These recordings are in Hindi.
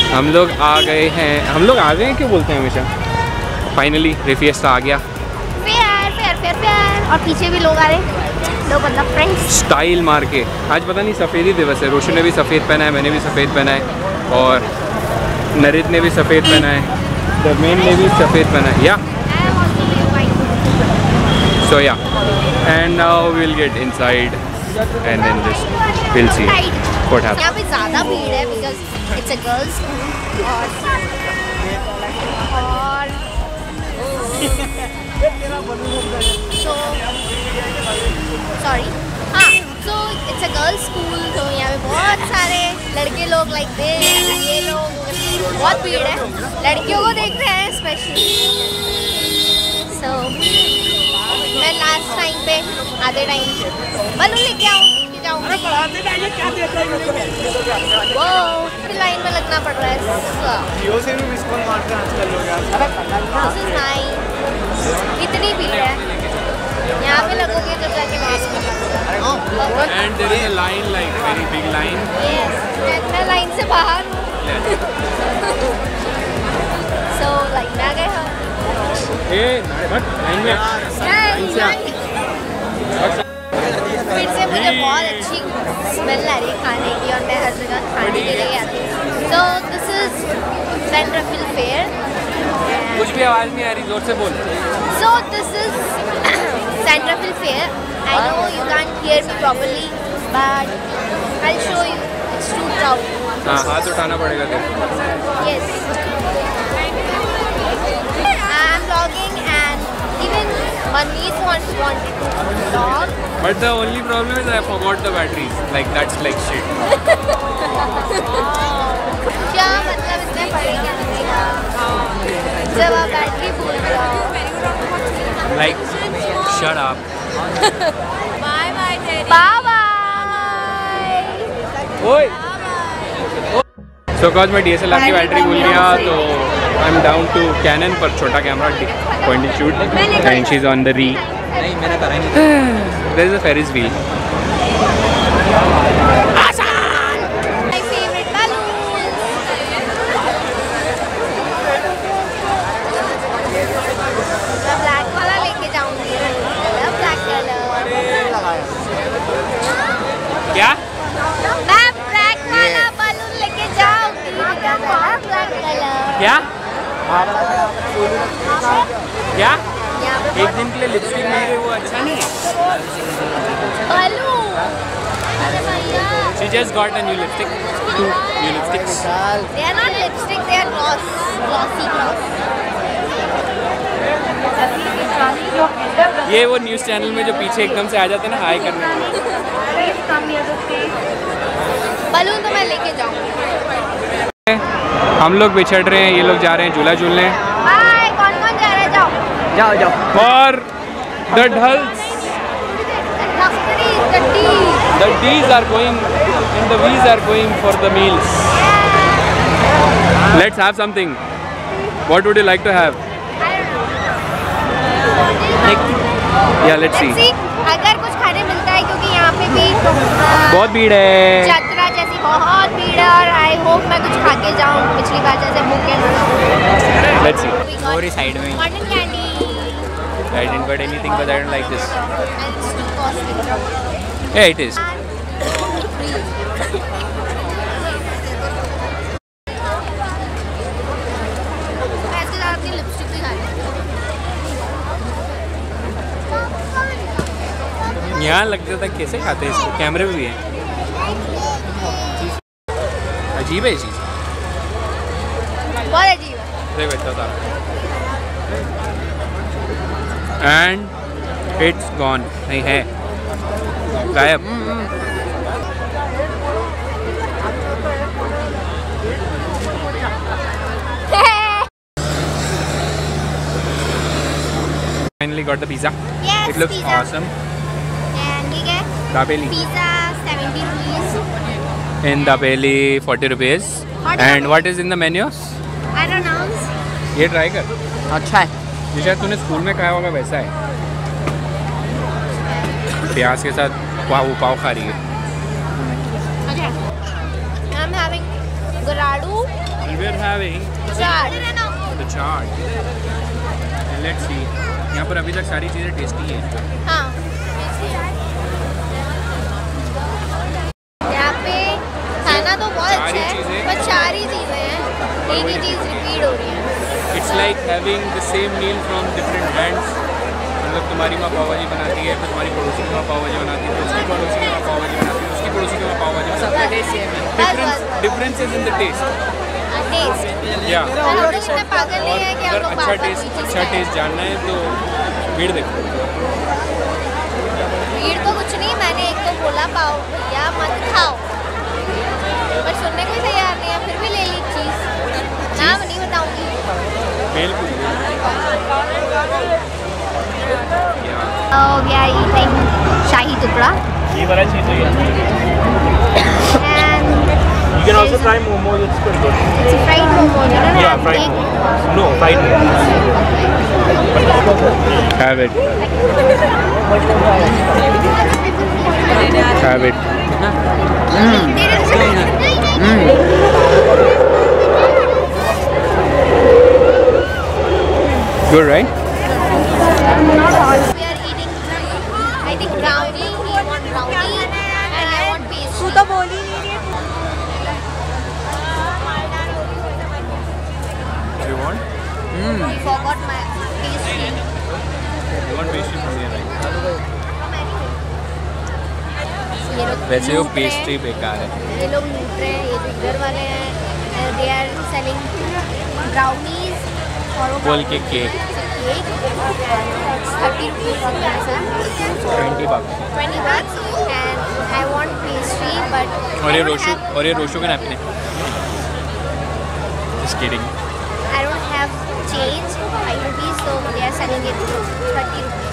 हम लोग आ गए हैं क्यों बोलते हैं हमेशा। फाइनली रिफिएस्टा आ गया। फेयर और पीछे भी लोग आ रहे, लोग मतलब फ्रेंड्स स्टाइल मार के। आज पता नहीं सफ़ेदी दिवस है। रोशन ने भी सफ़ेद पहना है, मैंने भी सफ़ेद पहना है और नरित ने भी सफ़ेद पहना है, दरमेन ने भी सफ़ेद पहना है। या सो या and now we will get inside and then just will see what happens. यहाँ पे ज़्यादा भीड़ है बिकॉज इट्स अ गर्ल्स और सॉरी हाँ, so it's a girls school. तो यहाँ पे बहुत सारे लड़के लोग लाइक दे, ये लोग बहुत भीड़ है, लड़कियों को देख रहे हैं स्पेशली। सो मैं लास्ट टाइम पे आधे टाइम बलून लेके आऊँगी वो फिर लाइन में लगना पड़ रहा है। इतनी भीड़ है यहाँ पे, लगोगे जब जाके And there is a line, like very big line. Yes, मैं लाइन से बाहर हूँ। So लाइन में आ गए हम। लाइन में फिर से मुझे बहुत अच्छी स्मेल आ रही है खाने की और मैं हर जगह खाने के लिए आती हूँ। So this is Saint Raphael fair. कुछ भी आवाज़ नहीं आ रही, जोर से बोल। So this is Saint Raphael fair. I know you can't hear me properly, but I'll show you. It's too crowded. हाँ, हाथ उठाना पड़ेगा तेरे। Yes. I'm vlogging and even my niece wanted to vlog. But the only problem is I forgot the batteries. Like that's like shit. क्या मतलब इसमें पड़ेगा जब आप बैटरी भूल जाओ। Like shut up. Bye bye Teddy. Bye bye. ओए। So cause मैं DSLR की बैटरी भूल गया तो I'm down to Canon पर छोटा camera point and shoot and she's on the Re. नहीं मैंने करा नहीं। There is a Ferris wheel. My favorite balloons. मैं black वाला लेके जाऊंगी। Black color. क्या? मैं black वाला balloon लेके जाऊंगी। Black color. क्या? क्या? एक दिन के लिए लिपस्टिक नहीं है वो अच्छा नहीं है। Balloon. अरे भैया। She just got a new lipstick. 2 new lipsticks. They are not lipstick, they are glossy gloss. ये वो न्यूज़ चैनल में जो पीछे एकदम से आ जाते हैं ना हाई करने। बलून तो मैं लेके जाऊंगी। हम लोग बिछड़ रहे हैं, ये लोग जा रहे हैं झूला झूलने। हाय, कौन-कौन जा रहा है? जाओ। जाओ। और the dhals. The D's are going and the V's are going for the meals. Let's have something. What would you like to have? Yeah, let's see. अगर कुछ खाने मिलता है क्योंकि यहाँ पे भी बहुत भीड़ है। यात्रा जैसी बहुत भीड़ है और आई होप मैं कुछ खा के जाऊँ, पिछली बार जैसे भूखे ना रहूँ। Let's see. और साइड में। Cotton candy. I didn't get anything but I don't like this. And it's too costly. Yeah, it is. ऐसे आपकी लिपस्टिक भी खानी। यहाँ लगता था कैसे खाते हैं इसको, कैमरे में भी है। अजीब है ये चीज़। बहुत अजीब है। देखो इतना था। And it's gone. नहीं है, गायब। Finally got the pizza. Yes, It looks pizza. awesome. And ये क्या है? Dabeli. Pizza 70 rupees. In Dabeli 40 rupees. And what is in the menus? I don't know. ये ट्राई कर। अच्छा है। ये शायद तूने स्कूल में खाया होगा वैसा है। प्याज के साथ पाव खा रही है। I'm having garadu we are having the chaat. And let's see. यहाँ पर अभी तक सारी चीज़ें टेस्टी हैं. हाँ. यहाँ पे खाना तो बहुत अच्छा है, पर 4 ही चीज़ें हैं. एक ही चीज़ रिपीट हो रही है. It's like having the same meal from different hands. मतलब तुम्हारी माँ पाव भाजी बनाती है, फिर तुम्हारी पड़ोसी की माँ पाव भाजी बनाती है, उसकी पड़ोसी की माँ पाव भाजी बनाती है, उसकी पड़ोसी की माँ पाव भाजी बनाती है. Differences in the taste. Taste. Yeah. हम लोग इतने पागल नहीं है कि हम अगर लोग अच्छा टेस्ट जानना है तो भीड़ देखो. भीड़ तो कुछ नहीं, मैंने एक तो बोला पाओ भैया मत खाओ, पर सुनने को तैयार नहीं है, फिर भी ले ली चीज़. नाम नहीं बताऊंगी. बिल्कुल. We are eating शाही टुकड़ा. ये वाला चीज़ है. And You can also try momos. It's pretty good. it's a fried momo. You don't Yeah, have fried big momos. No, fried momos. Have it. Have it. Good, right? We are eating, I think brownie. We want brownie and I want pastry. तू तो बोल ही नहीं रही है. You want? We forgot my pastry. You want pastry from here, right? ये लोग वैसे वो लूट रहे हैं. पेस्ट्री बेकार है. ये लोग लूट रहे हैं. ये जो इधर वाले हैं, they are selling brownies और वो बोल के केक. cake. 30 rupees का पैसा. 20 bucks. 20 bucks and I want pastry but और I ये don't रोशो have- और ये रोशो के नैपकिन है. Just kidding. I don't have change 5 rupees so they are selling it 30 rupees.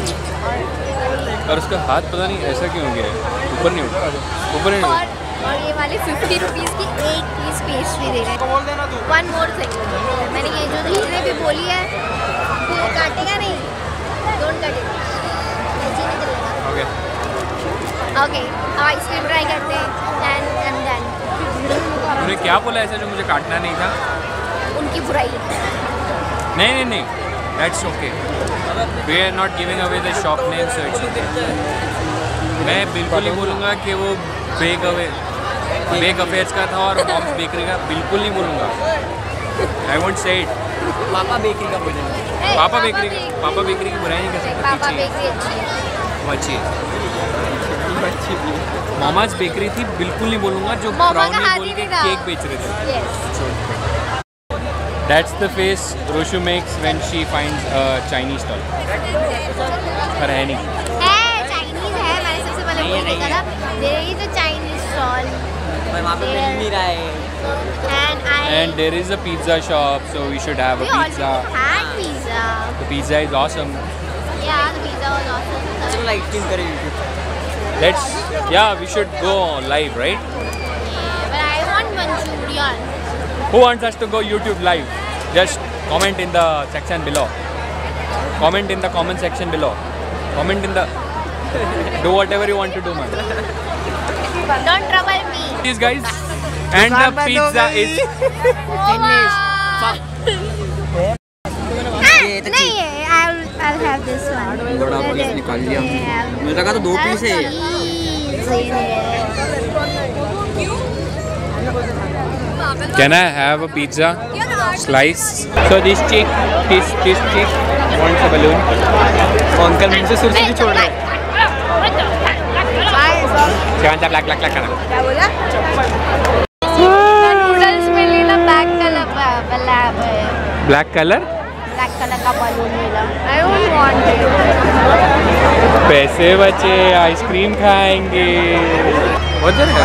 और उसका हाथ पता नहीं ऐसा क्यों हो गया है. ऊपर नहीं उठा. ऊपर नहीं उठा. और ये वाले 50 रुपीज़ की एक पीस पेस्ट्री दे रहे हैं. वन मोर थिंग, मैंने ये जो धीरे भी बोली है वो काटेगा नहीं. Don't cut it. ऐसे नहीं चलेगा. Okay. ओके अब आइसक्रीम ट्राई करते हैं एंड देन तूने क्या बोला ऐसा जो मुझे काटना नहीं था? उनकी बुराई. नहीं. That's okay. We are not giving away the shop name, so it's okay. मैं बिल्कुल नहीं बोलूँगा कि वो बेक अफेयर्स का था और मॉम्स बेकरी का. बिल्कुल नहीं बोलूँगा. I won't say it. पापा बेकरी का बोलेंगे. पापा बेकरी की बुराई नहीं कर सकते. पापा अच्छी है. बेकरी अच्छी है. वो अच्छी है. मामाज बेकरी थी. बिल्कुल नहीं बोलूँगा जो मामा का ब्राउनी हाथ बोल ही के नहीं था. केक बेच रहे थे. Yes. That's the face Roshu makes when she finds a Chinese stall. पर है नहीं. है चाइनीज है. मैंने सबसे पहले बोल दिया था there is a Chinese stall पर वहाँ पे मिल नहीं रहा है. And there is a pizza shop, so we should have a we already pizza. had pizza. The pizza is awesome. Yeah, the pizza was awesome. चलो लाइव स्ट्रीम करें YouTube. We should go live, right? Yeah, but I want Manchurian. Who wants us to go YouTube live? Just comment in the section below. Comment in the comment section below. Comment in the... Do whatever you want to do, man. Don't trouble me. These guys. And the pizza is finished. नहीं है. I'll have this one. बड़ा पीस निकाल लिया. मुझे लगा तो 2 पीस है. Can I have a pizza slice? So this chick wants a balloon. Uncle मुझसे सुरसुरी भी छोड़ रहे. She wants a black color. क्या बोला? नूडल्स में लेना black color Black color? का balloon मिला. I don't want it. पैसे बचे, आइसक्रीम खाएंगे. What's that?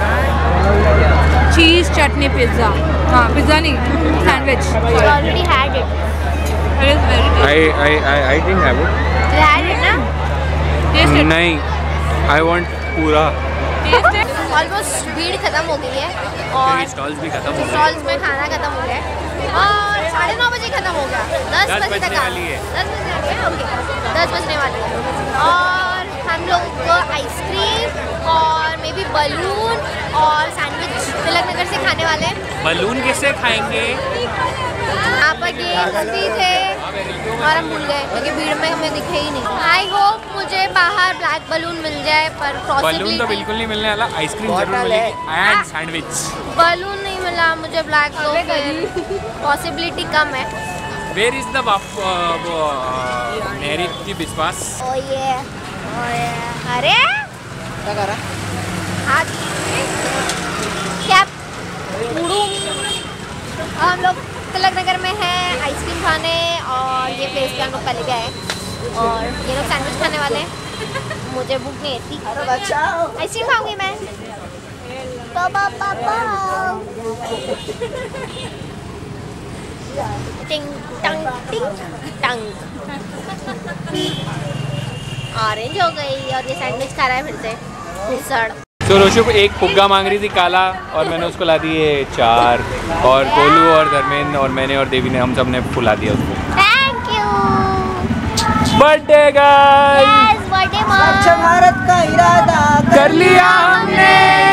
Cheese chutney pizza. हाँ पिज्जा नहीं sandwich. I already had it. It is very I didn't have it. You had it ना? taste it. नहीं. I want पूरा. Taste it. Almost भीड़ खत्म हो गई है और स्टॉल्स भी खत्म हो गए. स्टॉल्स में खाना खत्म हो गया है और 9:30 बजे खत्म हो गया. 10 बजे तक बजने वाली है. 10 बजने वाली है. ओके 10 बजने वाली है और हम लोग को आइसक्रीम और मे बी बलून और सैंडविच तिलक नगर से खाने वाले हैं। बलून किससे खाएंगे? यहाँ पर गेम्स भी थे और हम भूल गए क्योंकि भीड़ में हमें दिखे ही नहीं। आई होप मुझे बाहर ब्लैक बलून मिल जाए, पर बलून तो बिल्कुल नहीं मिलने वाला, आइसक्रीम जरूर मिलेगी एंड सैंडविच। बलून नहीं मिला मुझे ब्लैक, तो पॉसिबिलिटी कम है। वेयर इज द नहरी की विश्वास? ओ ये अरे क्या कर रहा? क्या उड़ू? हम लोग तिलक नगर में हैं आइसक्रीम खाने, और ये प्लेस पे हम लोग पहले गए हैं और ये लोग सैंडविच खाने वाले हैं। मुझे भूख नहीं थी, आइसक्रीम खाऊंगी मैं। टिंग टंग टिंग टंग। ऑरेंज हो गई और ये सैंडविच खा रहा है फिर से सड़। तो रोशु को एक फुग्गा मांग रही थी काला, और मैंने उसको ला दिए 4, और गोलू और धर्मेंद्र और मैंने और देवी ने हम सब ने फुला दिया उसको। Thank you. Birthday guys, birthday mom. Bharat का इरादा कर लिया हमने।